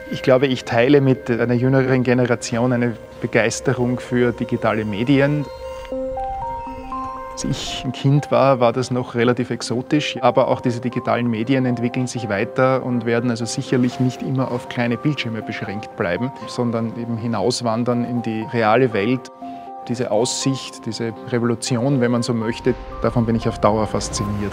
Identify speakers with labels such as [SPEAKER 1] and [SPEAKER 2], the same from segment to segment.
[SPEAKER 1] Ich glaube, ich teile mit einer jüngeren Generation eine Begeisterung für digitale Medien. Als ich ein Kind war, war das noch relativ exotisch, aber auch diese digitalen Medien entwickeln sich weiter und werden also sicherlich nicht immer auf kleine Bildschirme beschränkt bleiben, sondern eben hinauswandern in die reale Welt. Diese Aussicht, diese Revolution, wenn man so möchte, davon bin ich auf Dauer fasziniert.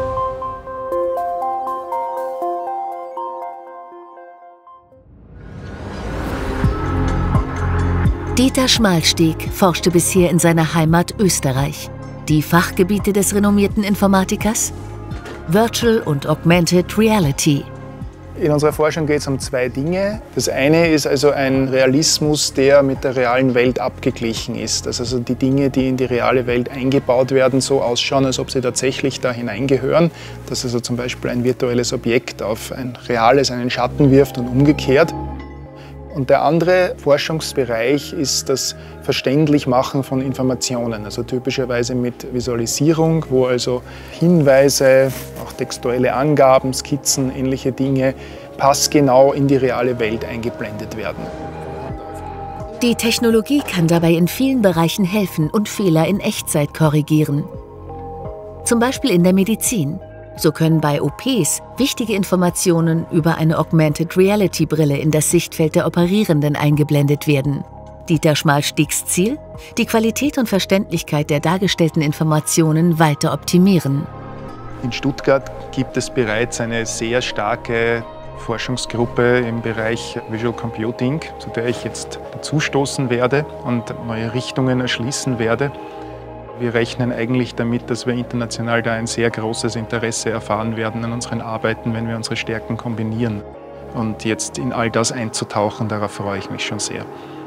[SPEAKER 2] Dieter Schmalstieg forschte bisher in seiner Heimat Österreich. Die Fachgebiete des renommierten Informatikers? Virtual und Augmented Reality.
[SPEAKER 1] In unserer Forschung geht es um zwei Dinge. Das eine ist also ein Realismus, der mit der realen Welt abgeglichen ist. Dass also die Dinge, die in die reale Welt eingebaut werden, so ausschauen, als ob sie tatsächlich da hineingehören. Dass also zum Beispiel ein virtuelles Objekt auf ein reales einen Schatten wirft und umgekehrt. Und der andere Forschungsbereich ist das Verständlichmachen von Informationen, also typischerweise mit Visualisierung, wo also Hinweise, auch textuelle Angaben, Skizzen, ähnliche Dinge passgenau in die reale Welt eingeblendet werden.
[SPEAKER 2] Die Technologie kann dabei in vielen Bereichen helfen und Fehler in Echtzeit korrigieren. Zum Beispiel in der Medizin. So können bei OPs wichtige Informationen über eine Augmented Reality Brille in das Sichtfeld der Operierenden eingeblendet werden. Dieter Schmalstiegs Ziel? Die Qualität und Verständlichkeit der dargestellten Informationen weiter optimieren.
[SPEAKER 1] In Stuttgart gibt es bereits eine sehr starke Forschungsgruppe im Bereich Visual Computing, zu der ich jetzt dazustoßen werde und neue Richtungen erschließen werde. Wir rechnen eigentlich damit, dass wir international da ein sehr großes Interesse erfahren werden an unseren Arbeiten, wenn wir unsere Stärken kombinieren. Und jetzt in all das einzutauchen, darauf freue ich mich schon sehr.